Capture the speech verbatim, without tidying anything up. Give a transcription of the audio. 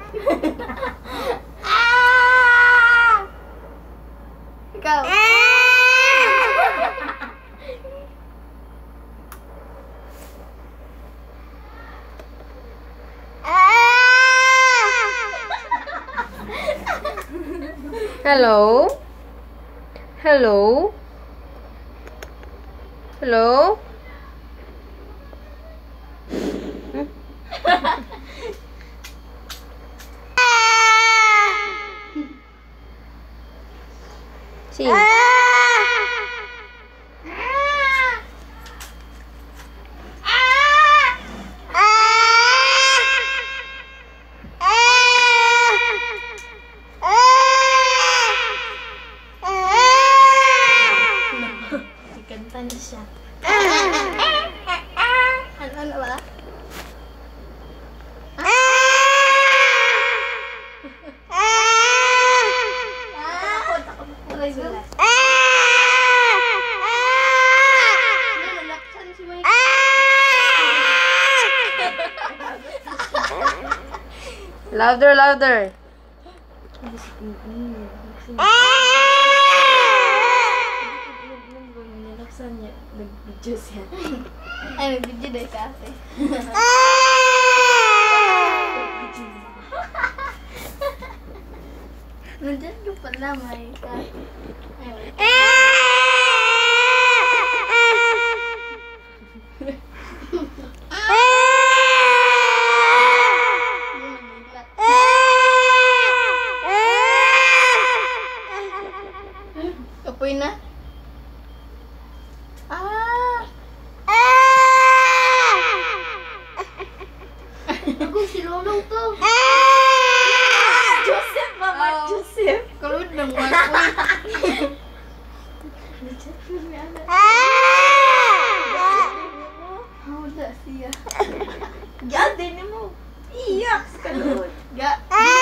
Ikaw. Hello? Hello? Hello? Sí. Kanta na siya. Ano ano ba? Takot, takot. Aray, sila. Nalaksan si Mike. Louder, louder. Nalaksan niya. Nag-video siya. Ay, nag-video dahil kasi. Nandiyan yung pala, may kasi. Kapoy na? Ah! Ako, si Lolo to. Joseph, Mama Oh. Joseph. Kalud ng mga Hawda siya. Ga, din mo. Iyak, kalud. Ga.